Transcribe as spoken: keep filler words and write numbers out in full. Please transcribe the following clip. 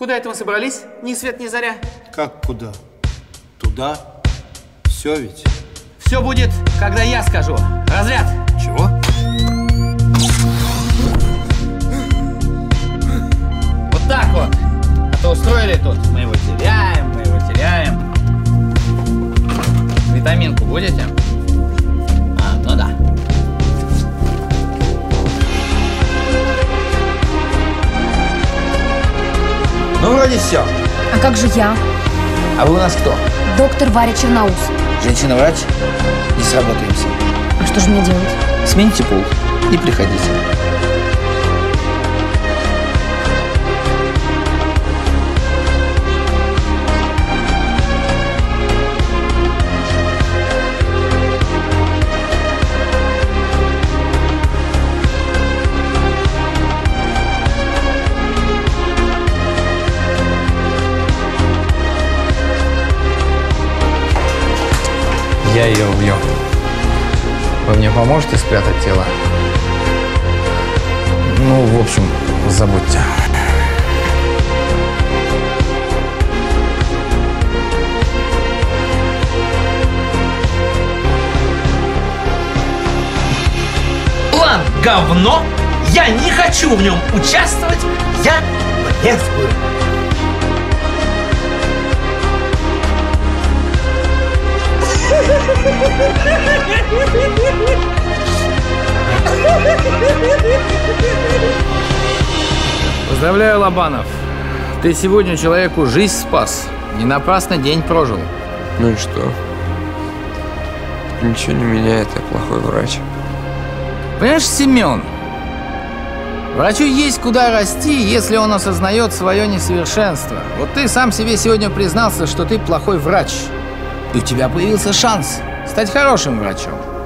Куда это мы собрались? Ни свет, ни заря. Как куда? Туда? Все ведь? Все будет, когда я скажу. Разряд. Чего? Вот так вот. А то устроили тут. Мы его теряем, мы его теряем. Витаминку будете? А, ну да. Ну, вроде все. А как же я? А вы у нас кто? Доктор Варя Черноус. Женщина-врач? Не сработаемся. А что же мне делать? Смените пол и приходите. Я ее убью. Вы мне поможете спрятать тело? Ну, в общем, забудьте. План говно. Я не хочу в нем участвовать. Я брезгую. Поздравляю, Лобанов. Ты сегодня человеку жизнь спас. Не напрасно день прожил. Ну и что? Ничего не меняет, я плохой врач. Понимаешь, Семен, врачу есть куда расти, если он осознает свое несовершенство. Вот ты сам себе сегодня признался, что ты плохой врач. И у тебя появился шанс стать хорошим врачом.